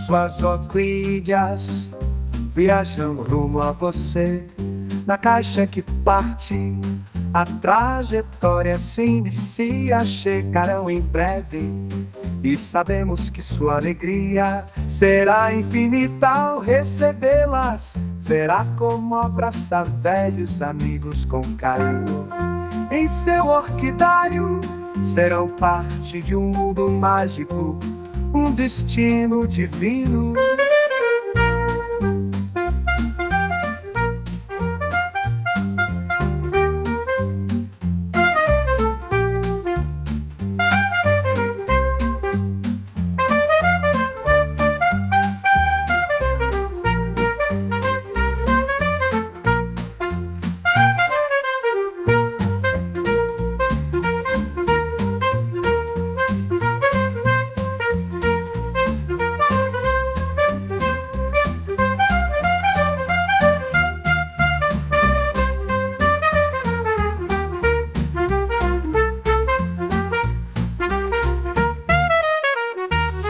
Suas orquídeas viajam rumo a você. Na caixa que parte, a trajetória se inicia. Chegarão em breve e sabemos que sua alegria será infinita ao recebê-las. Será como abraçar velhos amigos com carinho. Em seu orquidário serão parte de um mundo mágico, um destino divino.